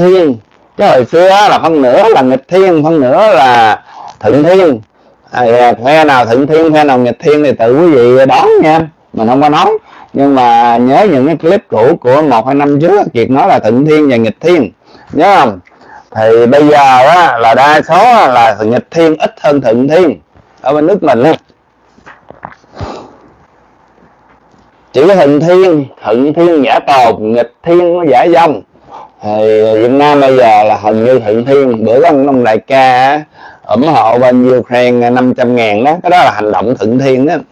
thiên. Chứ hồi xưa là phân nửa là nghịch thiên, phân nửa là thuận thiên. Phe nào thuận thiên, phe nào nghịch thiên thì tự quý vị đoán nha, mình không có nói. Nhưng mà nhớ những cái clip cũ của 1-2 năm trước, Kiệt nói là thuận thiên và nghịch thiên, nhớ không? Thì bây giờ á, là đa số là nghịch thiên ít hơn thuận thiên ở bên nước mình á. Chỉ có thuận thiên giả tồn, nghịch thiên nó giả dông. Thì Việt Nam bây giờ là hình như thuận thiên. Bữa có ông đại ca ủng hộ bên Ukraine 500.000 đó, cái đó là hành động thuận thiên đó.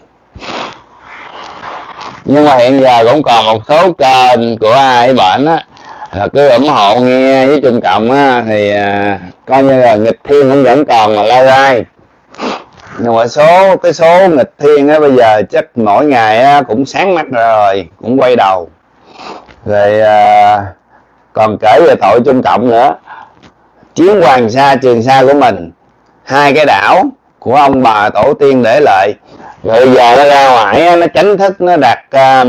Nhưng mà hiện giờ cũng còn một số kênh của ai bệnh á là cứ ủng hộ nghe với Trung Cộng á, thì coi như là nghịch thiên cũng vẫn còn mà lai rai. Nhưng mà cái số nghịch thiên á bây giờ chắc mỗi ngày á cũng sáng mắt ra rồi, cũng quay đầu rồi. Còn kể về tội Trung Cộng nữa, chiến Hoàng Sa Trường Sa của mình, 2 cái đảo của ông bà tổ tiên để lại, rồi giờ nó ra ngoài nó tránh thức, nó đặt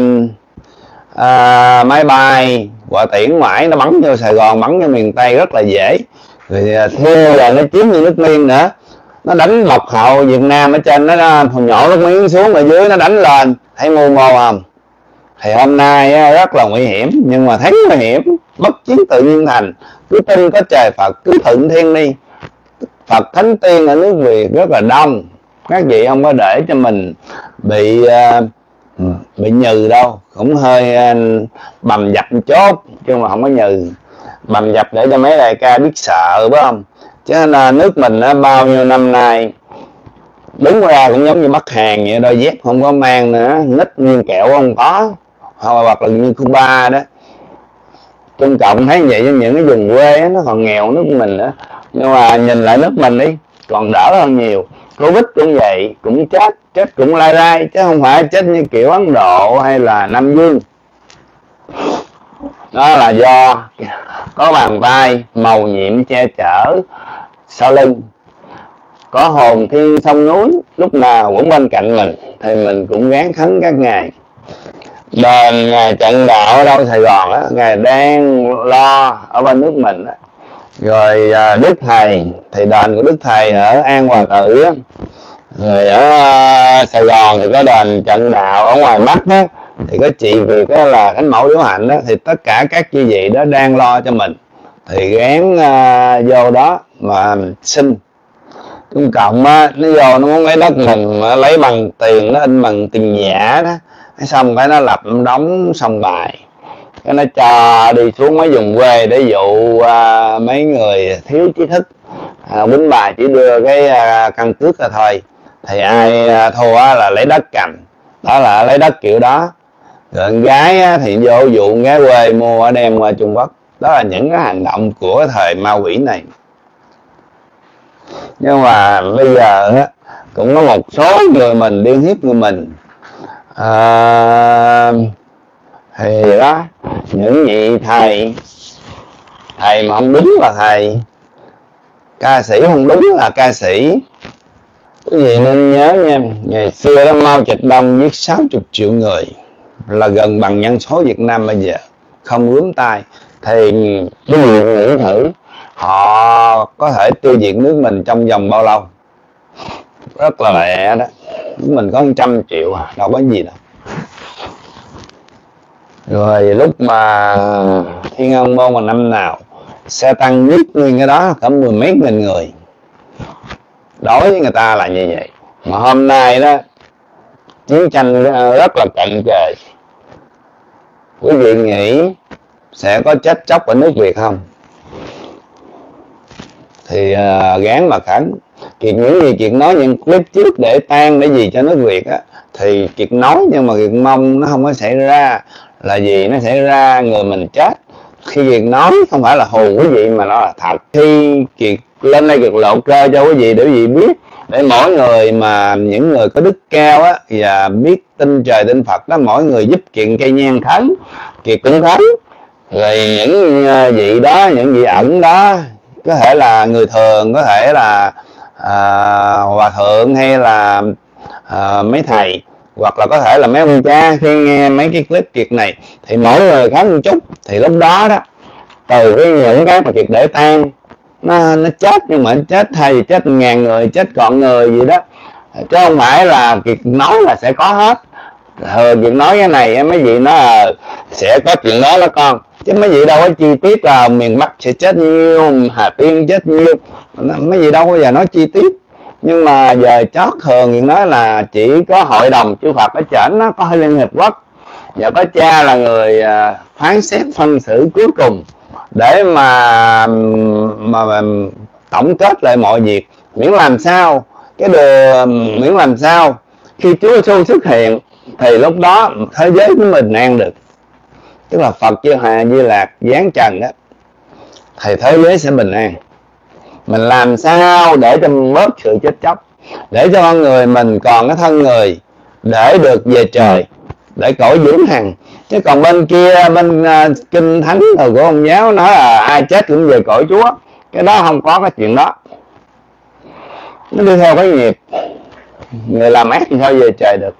máy bay quả tiễn ngoại, nó bắn vô Sài Gòn, bắn vô miền Tây rất là dễ. Rồi thêm giờ nó chiếm như nước Miên nữa, nó đánh bọc hậu Việt Nam ở trên, nó nhổ nước miếng xuống, ở dưới nó đánh lên, thấy mưu mô không? Thì hôm nay rất là nguy hiểm, nhưng mà thấy nguy hiểm, bất chiến tự nhiên thành. Cứ tin có trời Phật, cứ thuận thiên đi. Phật thánh tiên ở nước Việt rất là đông, các vị không có để cho mình bị nhừ đâu, cũng hơi bầm dập chốt chứ mà không có nhừ. Bầm dập để cho mấy đại ca biết sợ, phải không? Chứ nên nước mình bao nhiêu năm nay đứng ra cũng giống như Bắc Hàn vậy, đôi dép không có mang nữa, nít nguyên kẹo không có, hoặc là như Cuba đó. Trung Cộng thấy vậy, cho những cái vùng quê nó còn nghèo nước mình nữa. Nhưng mà nhìn lại nước mình đi, còn đỡ hơn nhiều. Covid cũng vậy, cũng chết cũng lai rai, chứ không phải chết như kiểu Ấn Độ hay là Nam Dương. Đó là do có bàn tay màu nhiệm che chở sau lưng, có hồn thiên sông núi lúc nào cũng bên cạnh mình, thì mình cũng gán khấn các ngài. Đền ngài Trận Đạo ở đâu Sài Gòn á, ngài đang lo ở bên nước mình á. Rồi Đức Thầy thì đền của Đức Thầy ở An Hòa Tự á. Rồi ở Sài Gòn thì có đền Trận Đạo, ở ngoài Bắc á thì có chị Việt đó là Thánh Mẫu Liễu Hạnh đó. Thì tất cả các chư vị đó đang lo cho mình, thì gán vô đó mà xin. Trung Cộng á, nó vô nó muốn lấy đất mình, lấy bằng tiền, nó in bằng tiền giả đó, xong cái nó lập đóng sòng bài, cái nó cho đi xuống mấy vùng quê để dụ mấy người thiếu trí thức, quýnh bài chỉ đưa cái căn cước ra thôi. Thì ai thua là lấy đất cầm, đó là lấy đất kiểu đó. Rồi con gái thì vô dụ con gái quê mua đem qua Trung Quốc. Đó là những cái hành động của thời ma quỷ này. Nhưng mà bây giờ cũng có một số người mình điên hiếp người mình, thì đó, những vị thầy mà không đúng là thầy, ca sĩ không đúng là ca sĩ. Quý vị nên nhớ nha, ngày xưa đó Mao Trạch Đông giết 60 triệu người, là gần bằng dân số Việt Nam bây giờ, không rúm tay. Thì quý vị nghĩ thử, họ có thể tiêu diệt nước mình trong vòng bao lâu? Rất là lẹ đó. Nước mình có 100 triệu đâu có gì đâu. Rồi lúc mà Thiên Ân Môn mà năm nào xe tăng giết nguyên cái đó có 10 mấy nghìn người, đối với người ta là như vậy. Mà hôm nay đó chiến tranh rất là cận kề, quý vị nghĩ sẽ có chết chóc ở nước Việt không? Thì gán mà khẩn. Kiệt những gì Kiệt nói những clip trước để tan để gì cho nước Việt á, thì Kiệt nói, nhưng mà Kiệt mong nó không có xảy ra. Là gì? Nó xảy ra người mình chết. Khi Kiệt nói không phải là hù quý vị mà nó là thật. Khi Kiệt lên đây Kiệt lộ cơ cho quý vị để quý vị biết, để mỗi người mà những người có đức cao á và biết tin trời tin Phật đó, mỗi người giúp Kiệt cây nhang khấn, Kiệt cũng khấn. Rồi những vị đó, những vị ẩn đó, có thể là người thường, có thể là hòa thượng hay là mấy thầy, hoặc là có thể là mấy ông cha. Khi nghe mấy cái clip Kiệt này thì mỗi người khấn một chút, thì lúc đó đó từ những cái mà Kiệt để tan nó chết, nhưng mà chết thay vì chết 1000 người chết còn người gì đó, chứ không phải là Kiệt nói là sẽ có hết. Kiệt nói cái này mấy vị nó sẽ có chuyện đó con, chứ mấy vị đâu có chi tiết là miền Bắc sẽ chết nhiêu, Hà Tiên chết nhiêu, mấy vị đâu bao giờ nói chi tiết. Nhưng mà giờ chót thường Kiệt nói là chỉ có hội đồng chư Phật ở trển nó có Liên Hiệp Quốc và có cha là người phán xét phân xử cuối cùng để mà tổng kết lại mọi việc. Miễn làm sao miễn làm sao khi Chúa Giêsu xuất hiện thì lúc đó thế giới của mình an được, tức là Phật Chưa Hà Di Lạc giáng trần đó thì thế giới sẽ bình an. Mình làm sao để cho bớt sự chết chóc, để cho con người mình còn cái thân người để được về trời, để cõi vĩnh hằng. Chứ còn bên kia, bên kinh thánh của ông giáo nói là ai chết cũng về cõi Chúa, cái đó không có cái chuyện đó. Nó đi theo cái nghiệp, người làm ác thì sao về trời được.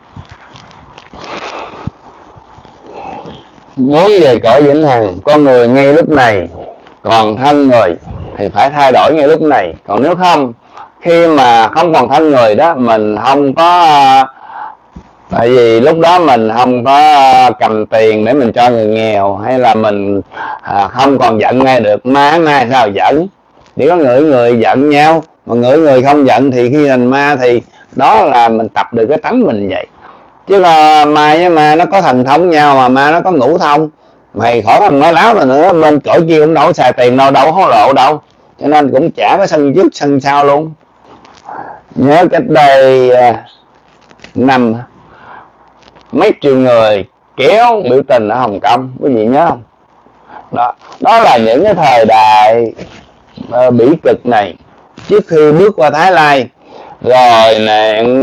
Muốn về cõi vĩnh hằng, con người ngay lúc này còn thân người thì phải thay đổi ngay lúc này. Còn nếu không, khi mà không còn thân người đó, mình không có, tại vì lúc đó mình không có cầm tiền để mình cho người nghèo, hay là mình không còn giận ngay được. Ma mai sao giận, chỉ có người giận nhau, mà người không giận thì khi thành ma thì đó là mình tập được cái tánh mình vậy. Chứ là ma với ma nó có thần thông nhau, mà ma nó có ngũ thông. Mày khỏi thằng nói láo rồi nữa, bên cõi kia cũng đâu có xài tiền đâu hối lộ đâu, cho nên cũng chả có sân trước sân sau luôn. Nhớ cách đây năm mấy triệu người kéo biểu tình ở Hồng Kông, quý vị nhớ không? Đó là những cái thời đại bỉ cực này, trước khi bước qua Thái Lan. Rồi nạn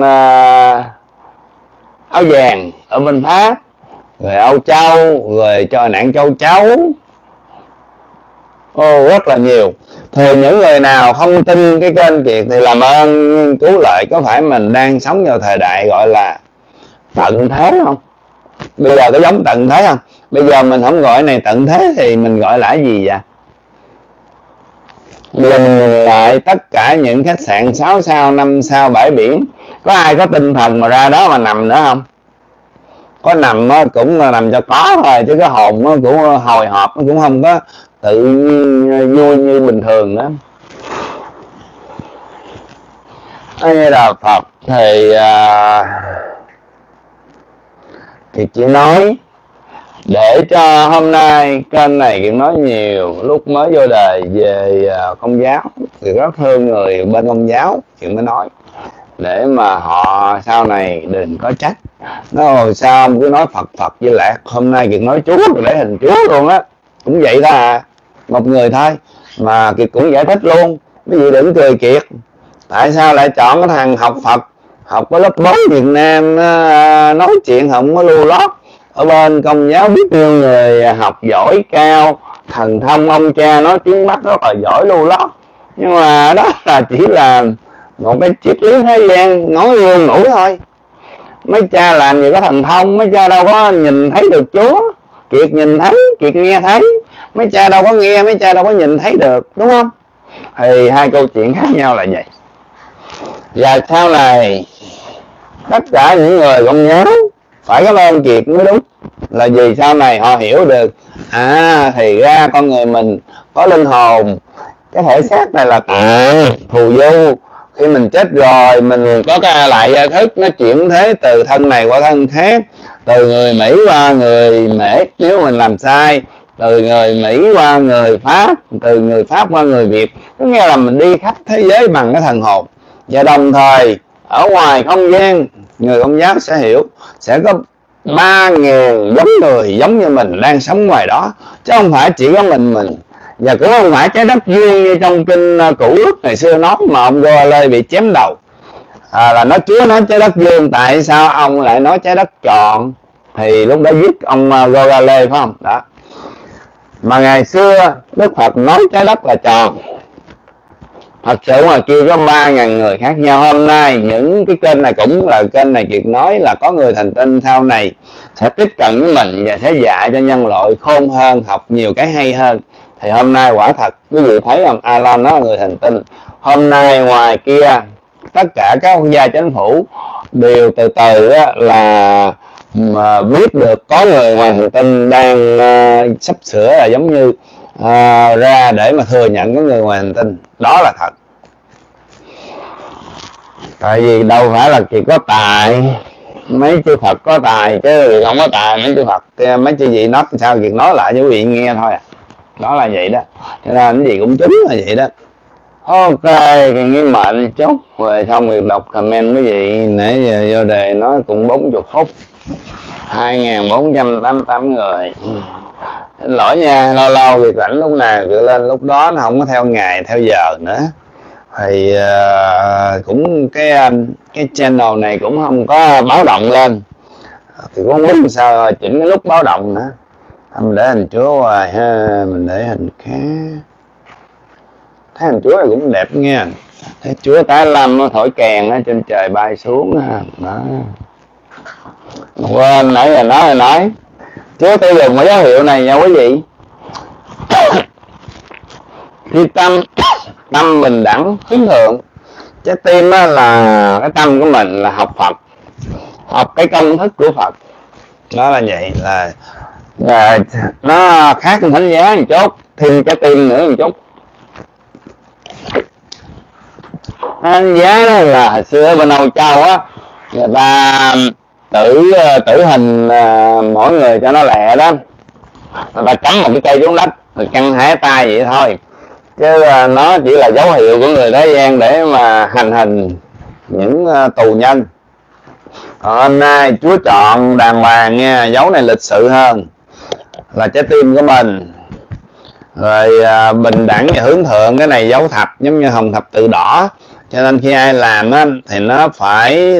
áo vàng ở bên Pháp, rồi Âu Châu, rồi cho nạn Châu Chấu, rất là nhiều. Thì những người nào không tin cái kênh Kiệt thì làm ơn nghiên cứu lại, có phải mình đang sống vào thời đại gọi là tận thế không? Bây giờ có giống tận thế không? Bây giờ mình không gọi này tận thế thì mình gọi là cái gì vậy? Nhìn lại tất cả những khách sạn 6 sao, 5 sao, bãi biển, có ai có tinh thần mà ra đó mà nằm nữa không? Có nằm cũng là nằm cho có thôi, chứ cái hồn nó cũng hồi hộp, nó cũng không có tự nhiên vui như bình thường đó. Đây là Phật thì chỉ nói để cho hôm nay kênh này Kiệt nói nhiều lúc mới vô đời về Công giáo, thì rất thương người bên Công giáo Kiệt mới nói, để mà họ sau này đừng có trách nó rồi sao ông cứ nói Phật với Lạc. Hôm nay Kiệt nói Chúa để hình Chúa luôn á, cũng vậy đó à, một người thôi mà Kiệt cũng giải thích luôn. Cái gì đừng cười Kiệt, tại sao lại chọn cái thằng học Phật, học có lớp 4 Việt Nam nói chuyện không có lưu lót. Ở bên Công giáo biết nhiêu người học giỏi cao, thần thông, ông cha nói tiếng Bắc rất là giỏi lưu lót, nhưng mà đó là chỉ là một cái triết lý thế gian nói luôn ngủ thôi. Mấy cha làm gì có thần thông, mấy cha đâu có nhìn thấy được Chúa. Kiệt nhìn thấy, Kiệt nghe thấy, mấy cha đâu có nghe, mấy cha đâu có nhìn thấy được, đúng không? Thì hai câu chuyện khác nhau là vậy. Và sau này tất cả những người Công giáo phải cảm ơn Kiệt mới đúng, là vì sau này họ hiểu được thì ra con người mình có linh hồn, cái thể xác này là phù du. Khi mình chết rồi mình có cái lại gia thức, nó chuyển thế từ thân này qua thân khác, từ người Mỹ qua người Mễ nếu mình làm sai, từ người Mỹ qua người Pháp, từ người Pháp qua người Việt. Có nghĩa là mình đi khắp thế giới bằng cái thần hồn. Và đồng thời ở ngoài không gian, người Công giáo sẽ hiểu sẽ có 3.000 giống người giống như mình đang sống ngoài đó, chứ không phải chỉ có mình. Và cũng không phải trái đất duyên như trong kinh Cũ Ước ngày xưa nói mà ông Go-Lê bị chém đầu, là nói Chúa nói trái đất vuông, tại sao ông lại nói trái đất tròn? Thì lúc đó giết ông Go-Lê phải không? Đó. Mà ngày xưa Đức Phật nói trái đất là tròn. Thật sự ngoài kia có 3.000 người khác nhau. Hôm nay những cái kênh này cũng là kênh này Kiệt nói là có người thành tinh sau này sẽ tiếp cận với mình và sẽ dạy cho nhân loại khôn hơn, học nhiều cái hay hơn. Thì hôm nay quả thật quý vị thấy không, Alan nó là người hành tinh. Hôm nay ngoài kia tất cả các quốc gia chính phủ đều từ từ là mà biết được có người ngoài hành tinh đang sắp sửa là giống như ra để mà thừa nhận có người ngoài hành tinh. Đó là thật. Tại vì đâu phải là chỉ có tài mấy chư Phật có tài, chứ không có tài mấy chư Phật, mấy chư vị nói sao việc nói lại cho quý vị nghe thôi à. Đó là vậy đó, cho nên cái gì cũng chính là vậy đó. Ok, cái mệnh chốt rồi xong việc đọc comment quý vị. Nãy giờ vô đề nói cũng 40 phút, 2488 người. Xin lỗi nha, lâu lâu việc rảnh lúc nào cứ lên lúc đó, nó không có theo ngày theo giờ nữa. Thì cũng cái channel này cũng không có báo động lên, thì cũng không biết sao chỉnh cái lúc báo động nữa. Mình để hình Chúa hoài ha, mình để hình khác. Thấy hình Chúa này cũng đẹp nha. Thấy Chúa Tái Lâm nó thổi kèn ở trên trời bay xuống ha. Đó. Quên nãy giờ nói Chúa tôi dùng cái dấu hiệu này nha quý vị. Khi tâm bình đẳng hướng thượng, trái tim là cái tâm của mình là học Phật, học cái công thức của Phật. Đó là vậy, là nó khác con thánh giá một chút, thêm trái tim nữa một chút. Thánh giá đó là hồi xưa bên Âu Châu á, người ta tử hình mỗi người cho nó lẹ đó, người ta cắm một cái cây xuống đất rồi căng hai tay vậy thôi, chứ nó chỉ là dấu hiệu của người thế gian để mà hành hình những tù nhân. Hôm nay Chúa chọn đàng hoàng nha, dấu này lịch sự hơn, là trái tim của mình. Rồi bình đẳng và hướng thượng, cái này dấu thập giống như hồng thập tự đỏ, cho nên khi ai làm á thì nó phải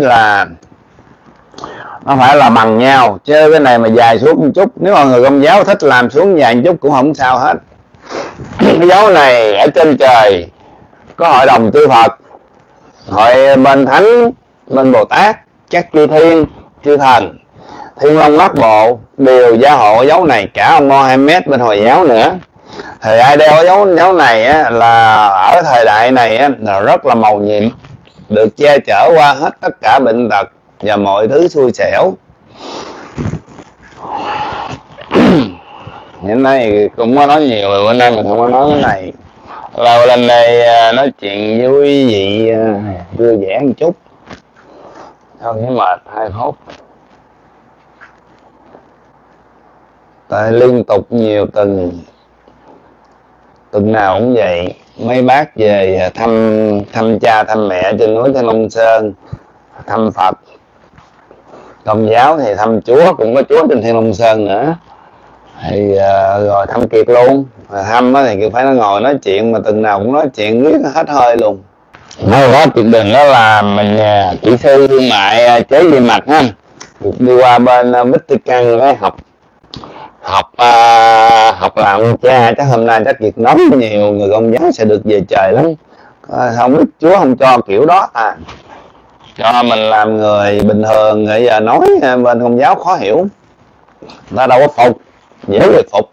là bằng nhau, chứ cái này mà dài xuống một chút, nếu mà người Công giáo thích làm xuống dài một chút cũng không sao hết. Cái dấu này ở trên trời có hội đồng chư Phật, hội bên Thánh, bên Bồ Tát, các chư Thiên, chư Thần, Thiên Long Bát Bộ đều gia hộ dấu này, cả ông Mohammed bên Hồi giáo nữa. Thì ai đeo dấu này á, là ở thời đại này á, là rất là mầu nhiệm, được che chở qua hết tất cả bệnh tật và mọi thứ xui xẻo. Hiện nay cũng có nói nhiều rồi, bữa nay mình không có nói cái này. Lâu lên đây nói chuyện với quý vị vui vẻ một chút, không thấy mệt 2 phút. Tại liên tục nhiều tuần nào cũng vậy, mấy bác về thăm cha thăm mẹ trên núi Thiên Long Sơn, thăm Phật. Công giáo thì thăm Chúa, cũng có Chúa trên Thiên Long Sơn nữa. Thì rồi thăm Kiệt luôn, mà thăm thì cứ phải nó ngồi nói chuyện, mà tuần nào cũng nói chuyện riết hết hơi luôn. Nói đó chuyện đừng đó là mình kỹ sư thương mại chế vi mặt ha, đi qua bên Vatican để học làm cha. Chắc hôm nay chắc việc nóng nhiều, người Công giáo sẽ được về trời lắm. Không biết Chúa không cho kiểu đó cho mình làm người bình thường. Bây giờ nói bên Công giáo khó hiểu, người ta đâu có phục, dễ người phục.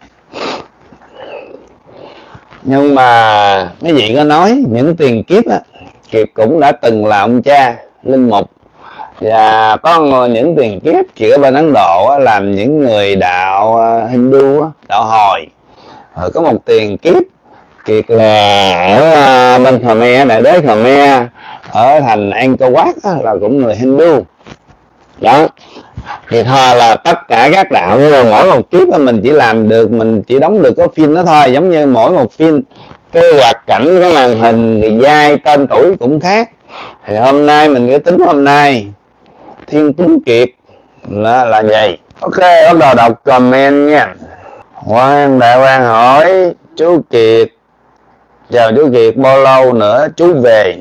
Nhưng mà mấy vị có nói những tiền kiếp á, Kiệt cũng đã từng là ông cha linh mục, và có những tiền kiếp Kiệt ở bên Ấn Độ á, làm những người đạo Hindu á, đạo Hồi. Rồi có một tiền kiếp Kiệt là ở bên Khmer, đại đế Khmer ở thành Angkor Wat á, là cũng người Hindu đó. Thì thôi là tất cả các đạo, nhưng mà mỗi một kiếp mình chỉ làm được, mình chỉ đóng được có phim đó thôi. Giống như mỗi một phim cái hoạt cảnh, cái màn hình, người vai, tên tuổi cũng khác. Thì hôm nay mình cứ tính hôm nay Thiên Tuấn Kiệt là vậy. Ok, bắt đầu đọc comment nha. Đại Quang hỏi chú Kiệt: chào chú Kiệt, bao lâu nữa chú về?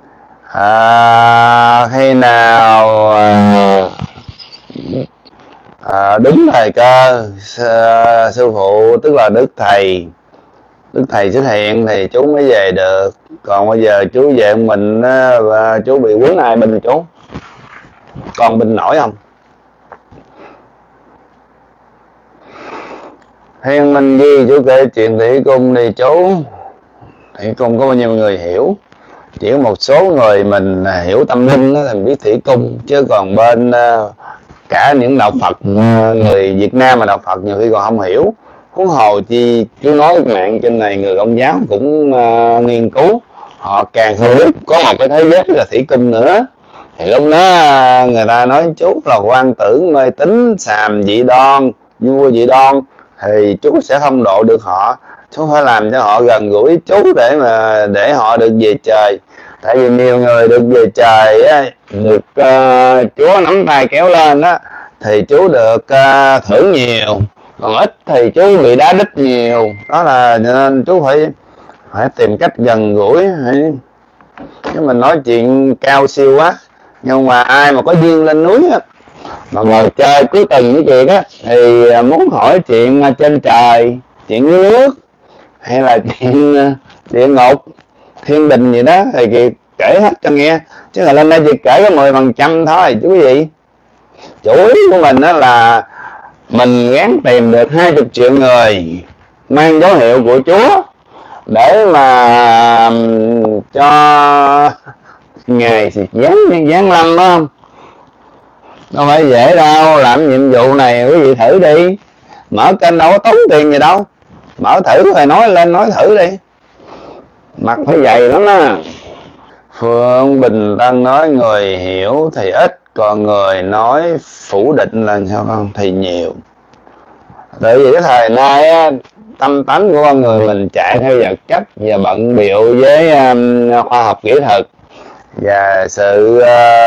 Khi nào đúng thời cơ sư phụ, tức là Đức Thầy xuất hiện thì chú mới về được. Còn bây giờ chú về mình và chú bị quấn ai binh chú, còn binh nổi không? Thiên Minh Di chú kể chuyện Thủy Cung đi chú. Thủy Cung có bao nhiêu người hiểu, chỉ có một số người mình hiểu tâm linh đó thì biết Thủy Cung, chứ còn bên cả những đạo Phật, người Việt Nam mà đạo Phật nhiều khi còn không hiểu, huống hồ chi chú nói mạng trên này người Công giáo cũng nghiên cứu, họ càng hiểu có một cái thế giới là Thủy Cung nữa. Thì lúc đó người ta nói chú là quan tử mê tín xàm dị đoan, vua dị đoan, thì chú sẽ không độ được họ. Chú phải làm cho họ gần gũi chú để họ được về trời. Tại vì nhiều người được về trời á, được Chúa nắm tay kéo lên á, thì chú được thưởng nhiều, còn ít thì chú bị đá đít nhiều. Đó là nên chú phải tìm cách gần gũi. Chứ mình nói chuyện cao siêu quá, nhưng mà ai mà có duyên lên núi á, mà ngồi chơi cuối tuần với chuyện á, thì muốn hỏi chuyện trên trời, chuyện dưới nước, hay là chuyện địa ngục, thiên đình gì đó, thì kể hết cho nghe. Chứ là lên đây chỉ kể có 10% thôi chứ quý vị. Chủ yếu của mình đó là mình gắng tìm được 20 triệu người mang dấu hiệu của Chúa, để mà cho Ngài giáng lâm, đó không? Đâu phải dễ đâu. Làm nhiệm vụ này quý vị thử đi, mở kênh đâu có tốn tiền gì đâu, mở thử rồi nói lên, nói thử đi, mặt phải dày lắm á. Phương Bình Tân nói người hiểu thì ít, còn người nói phủ định là sao không thì nhiều. Tại vì cái thời nay á, tâm tánh của con người mình chạy theo vật chất và bận bịu với khoa học kỹ thuật và sự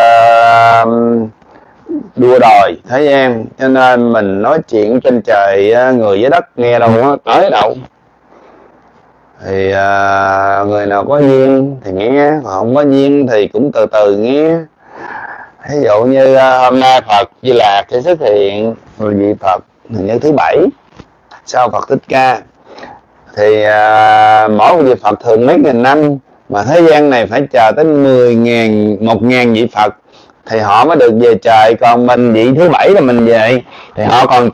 đua đòi thế gian, cho nên mình nói chuyện trên trời người dưới đất nghe đâu có tới đâu. Thì người nào có duyên thì nghe, còn không có duyên thì cũng từ từ nghe. Ví dụ như hôm nay Phật Di Lạc sẽ xuất hiện, rồi vị Phật hình như thứ 7 sau Phật Thích Ca, thì mỗi một vị Phật thường mấy nghìn năm, mà thế gian này phải chờ tới 1.000 vị Phật thì họ mới được về trời. Còn mình vị thứ 7 là mình về, thì họ còn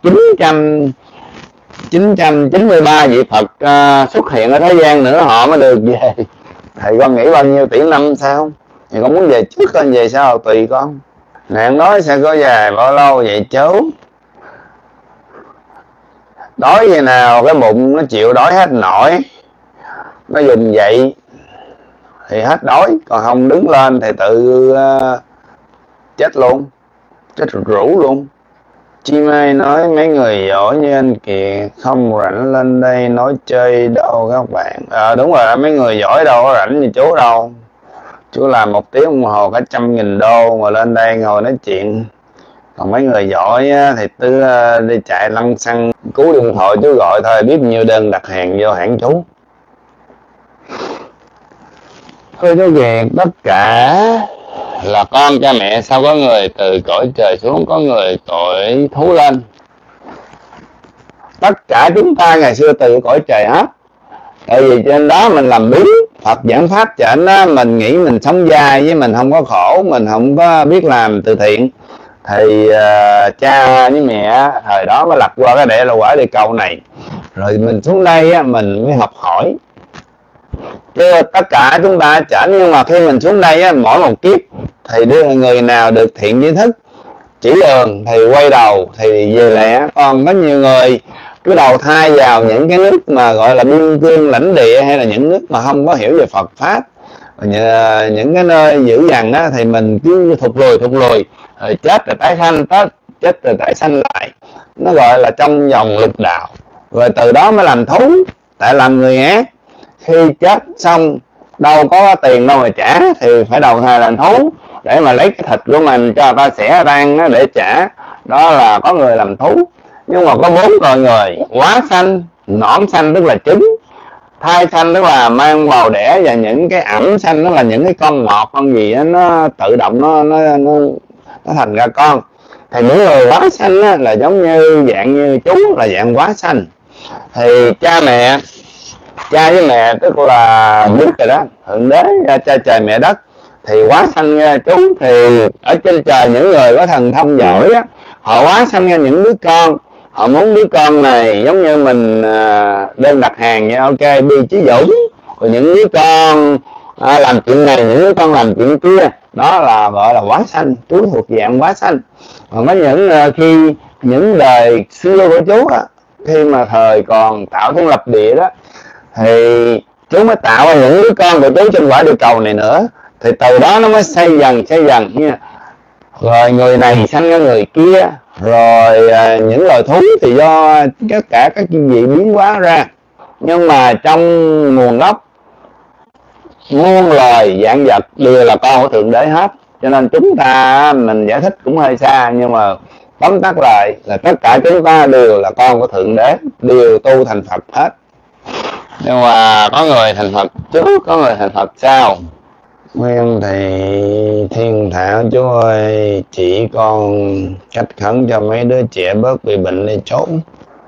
993 vị Phật xuất hiện ở thế gian nữa họ mới được về. Thầy con nghĩ bao nhiêu tỷ năm sao? Thì con muốn về trước con về sau tùy con. Nạn nói sẽ có dài bao lâu vậy chú? Đói vậy nào cái bụng nó chịu đói hết nổi, nó dùng dậy thì hết đói, còn không đứng lên thì tự chết luôn, chết rũ luôn. Chi Mai nói mấy người giỏi như anh Kiệt không rảnh lên đây nói chơi đâu các bạn. Đúng rồi, mấy người giỏi đâu có rảnh như chú đâu. Chú làm 1 tiếng đồng hồ cả 100.000 đô mà lên đây ngồi nói chuyện. Còn mấy người giỏi thì cứ đi chạy lăn xăng, cú điện thoại chú gọi thôi, biết nhiêu đơn đặt hàng vô hãng chú. Thôi chú Kiệt, tất cả là con cha mẹ, sao có người từ cõi trời xuống, có người cõi thú lên. Tất cả chúng ta ngày xưa từ cõi trời hết. Tại vì trên đó mình làm biến Phật giảng pháp trên đó, mình nghĩ mình sống dai với mình không có khổ, mình không có biết làm từ thiện, thì cha với mẹ thời đó mới lập qua cái đệ là quả địa cầu này, rồi mình xuống đây á, mình mới học hỏi. Chứ tất cả chúng ta chảnh, nhưng mà khi mình xuống đây á, mỗi một kiếp thì người nào được thiện tri thức chỉ đường thì quay đầu thì về lẽ. Còn có nhiều người cứ đầu thai vào những cái nước mà gọi là biên cương lãnh địa, hay là những nước mà không có hiểu về Phật pháp, những cái nơi dữ dằn á, thì mình cứ thụt lùi rồi chết rồi tái sanh, chết rồi tái sanh lại. Nó gọi là trong vòng lục đạo, rồi từ đó mới làm thú. Tại làm người ác, khi chết xong đâu có tiền đâu mà trả, thì phải đầu thai làm thú để mà lấy cái thịt của mình cho người ta xẻ rang để trả. Đó là có người làm thú. Nhưng mà có 4 loại người: quá sanh, nõn sanh tức là trứng, thai sanh tức là mang bào đẻ, và những cái ẩm sanh đó là những cái con ngọt con gì đó, nó tự động nó thành ra con. Thì những người quá sanh á, là giống như dạng như chú là dạng quá sanh. Thì cha với mẹ tức là biết rồi đó, thượng đế cha trời mẹ đất. Thì quá sanh nha chú, thì ở trên trời những người có thần thông giỏi á, họ quá sanh ra những đứa con, Họ muốn đứa con này giống như mình đơn đặt hàng nha, ok Bi Chí Dũng. Rồi những đứa con làm chuyện này, những đứa con làm chuyện kia, đó là gọi là quá sanh. Chú thuộc dạng quá sanh. Còn có những khi những đời xưa của chú á, khi mà thời còn tạo thiên lập địa đó, thì chú mới tạo ra những đứa con của chú trên quả địa cầu này nữa. Thì từ đó nó mới xây dần nha. Rồi người này sanh ra người kia, rồi những loài thú thì do tất cả các chuyện gì biến hóa ra. Nhưng mà trong nguồn gốc muôn loài dạng vật đều là con của Thượng Đế hết. Cho nên chúng ta mình giải thích cũng hơi xa, nhưng mà tóm tắt lại là tất cả chúng ta đều là con của Thượng Đế, đều tu thành Phật hết. Nhưng mà có người thành Phật trước, có người thành Phật sau. Nguyên Thầy Thiên Thảo chú ơi, chỉ con cách khẩn cho mấy đứa trẻ bớt bị bệnh đi trốn.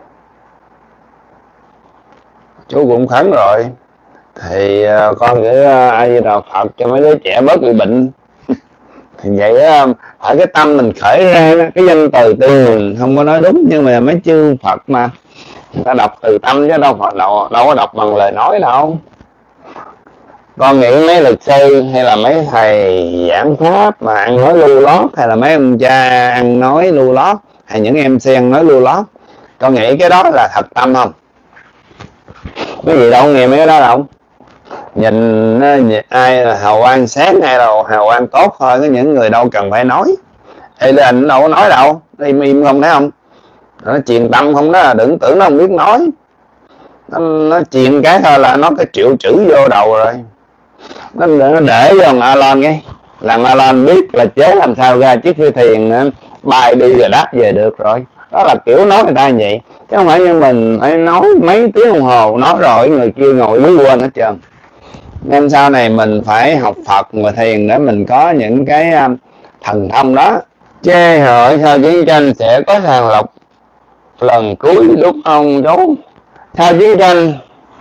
Chú cũng khấn rồi, thì con gửi A Di Đà Phật cho mấy đứa trẻ bớt bị bệnh. Thì vậy phải cái tâm mình khởi ra, cái danh từ tư mình không có nói đúng, nhưng mà mấy chư Phật mà người ta đọc từ tâm chứ đâu có đọc bằng lời nói đâu. Con nghĩ mấy luật sư hay là mấy thầy giảng pháp mà ăn nói lưu lót, hay là mấy ông cha ăn nói lưu lót, hay những em MC ăn nói lưu lót, con nghĩ cái đó là thật tâm không? Cái gì đâu nghe mấy cái đó đâu. Nhìn ai là hào quang sáng hay là hào quang tốt thôi, có những người đâu cần phải nói. Ê lên đâu có nói đâu, im không thấy không? Nó truyền tâm không đó, đừng tưởng nó không biết nói. Nó truyền cái thôi là nó cái triệu chữ vô đầu rồi. Nó để cho thằng Alan nghe, làm Alan biết là chế làm sao ra chiếc phi thuyền bay đi rồi đáp về được rồi. Đó là kiểu nói người ta vậy, chứ không phải như mình phải nói mấy tiếng đồng hồ, nói rồi người kia ngồi dưới quên hết trơn. Nên sau này mình phải học Phật và thiền để mình có những cái thần thông đó. Chê hỏi sau chiến tranh sẽ có sàng lọc lần cuối lúc ông chú. Sau chiến tranh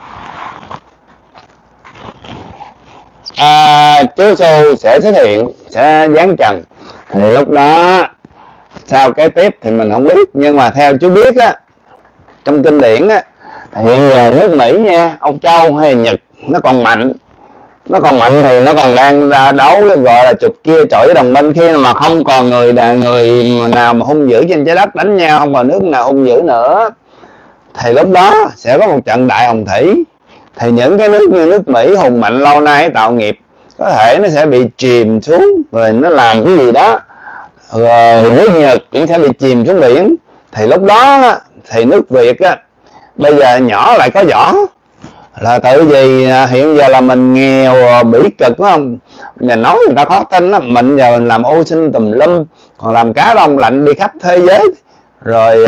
Chúa Giêsu sẽ xuất hiện, sẽ giáng trần. Thì lúc đó sau cái tiếp thì mình không biết, nhưng mà theo chú biết á, trong kinh điển á, hiện giờ nước Mỹ nha, Âu Châu hay Nhật nó còn mạnh, thì nó còn đang ra đấu gọi là chục kia chọi với đồng minh. Khi mà không còn người nào mà hung dữ trên trái đất đánh nhau, không còn nước nào hung dữ nữa, thì lúc đó sẽ có một trận đại hồng thủy. Thì những cái nước như nước Mỹ hùng mạnh lâu nay tạo nghiệp, có thể nó sẽ bị chìm xuống, rồi nó làm cái gì đó, rồi nước Nhật cũng sẽ bị chìm xuống biển. Thì lúc đó thì nước Việt á, bây giờ nhỏ lại có võ, là tại vì hiện giờ là mình nghèo bỉ cực đúng không? Nhà nói người ta khó tin lắm. Mình giờ mình làm ô sinh tùm lum, còn làm cá đông lạnh đi khắp thế giới, rồi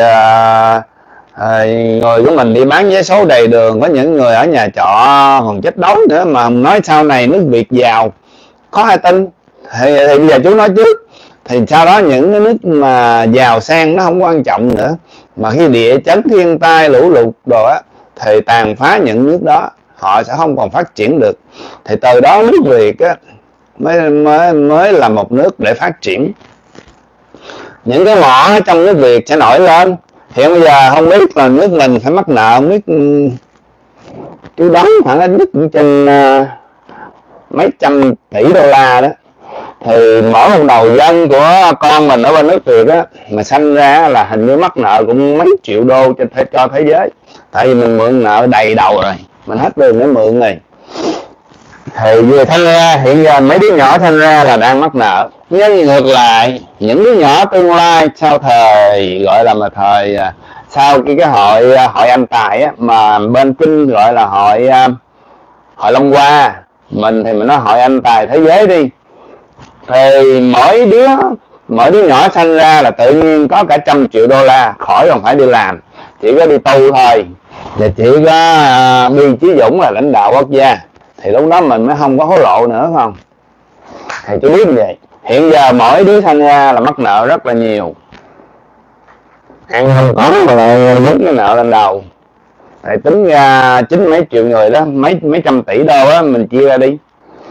người của mình đi bán vé số đầy đường, có những người ở nhà trọ còn chết đói nữa. Mà nói sau này nước Việt giàu, có ai tin? Thì bây giờ chú nói trước, thì sau đó những cái nước mà giàu sang nó không quan trọng nữa, mà khi địa chấn thiên tai lũ lụt rồi á, thì tàn phá những nước đó, họ sẽ không còn phát triển được. Thì từ đó nước Việt á mới là một nước để phát triển. Những cái mỏ trong nước Việt sẽ nổi lên. Hiện bây giờ không biết là nước mình phải mắc nợ, không biết chú đoán khoảng ít nhất cũng trên mấy trăm tỷ đô la đó. Thì mỗi một đầu dân của con mình ở bên nước Việt á mà sanh ra là hình như mắc nợ cũng mấy triệu đô cho thế giới. Tại vì mình mượn nợ đầy đầu rồi, mình hết đường để mượn rồi. Thì vừa sanh ra, hiện giờ mấy đứa nhỏ sanh ra là đang mắc nợ. Nhưng ngược lại, những đứa nhỏ tương lai sau thời gọi là thời sau cái hội Anh Tài á, mà bên kinh gọi là hội Long Hoa, mình thì mình nói hội Anh Tài thế giới đi. Thì mỗi đứa nhỏ sanh ra là tự nhiên có cả 100 triệu đô la, khỏi còn phải đi làm, chỉ có đi tu thôi. Và chỉ có Bi Chí Dũng là lãnh đạo quốc gia, thì lúc đó mình mới không có hối lộ nữa, không? Thì tôi biết vậy. Hiện giờ mỗi đứa sanh ra là mắc nợ rất là nhiều, ăn không có mà lại dính cái nợ lên đầu. Thì tính ra 9 mấy triệu người đó, mấy trăm tỷ đô á, mình chia ra đi.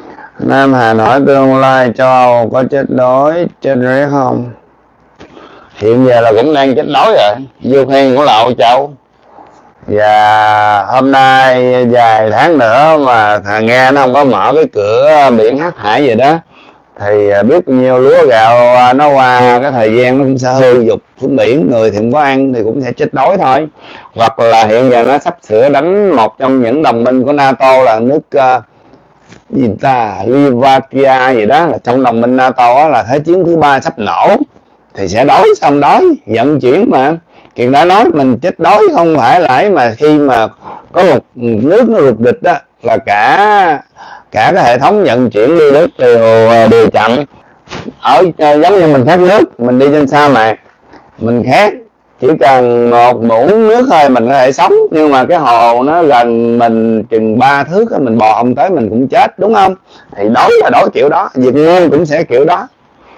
Nam Hà hỏi tương lai châu Âu có chết đói chết rét không? hiện giờ là cũng đang chết đói rồi, vô khen của Lậu Châu. Và hôm nay vài tháng nữa mà nghe nó không có mở cái cửa biển Hắc Hải gì đó thì biết nhiêu lúa gạo nó qua cái thời gian nó cũng sẽ hư dục xuống biển, người thì không có ăn thì cũng sẽ chết đói thôi. Hoặc là hiện giờ nó sắp sửa đánh một trong những đồng minh của NATO là nước gì ta, Slovakia gì đó, là trong đồng minh NATO đó, là Thế chiến thứ 3 sắp nổ thì sẽ đói, xong đói vận chuyển mà. Kiệt đã nói mình chết đói không phải là mà khi mà có một nước nó rụt rịch đó là cả cái hệ thống vận chuyển đi nước đều chậm. Ở giống như mình khát nước, mình đi trên sa mạc mình khát, chỉ cần một muỗng nước thôi mình có thể sống, nhưng mà cái hồ nó gần mình chừng 3 thước mình bò không tới mình cũng chết, đúng không? Thì đói là đói kiểu đó, Việt Nam cũng sẽ kiểu đó.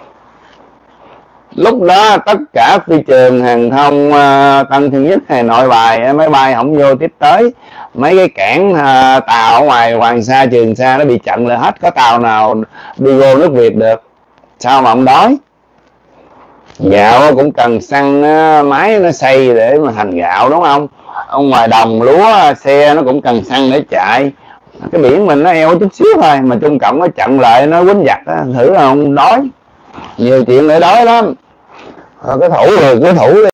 Lúc đó tất cả phi trường hàng không Tân Sơn Nhất hay Nội Bài máy bay không vô tiếp tới, mấy cái cảng tàu ở ngoài Hoàng Sa Trường Sa nó bị chặn lại hết, có tàu nào đi vô nước Việt được. Sao mà không đói? Gạo cũng cần xăng máy nó xây để mà thành gạo, đúng không? Ở ngoài đồng lúa xe nó cũng cần xăng để chạy. Cái biển mình nó eo chút xíu thôi mà Trung Cộng nó chặn lại, nó quýnh giặc đó, thử là không đói. Nhiều chuyện để đói lắm. Cái thủ rồi, cái thủ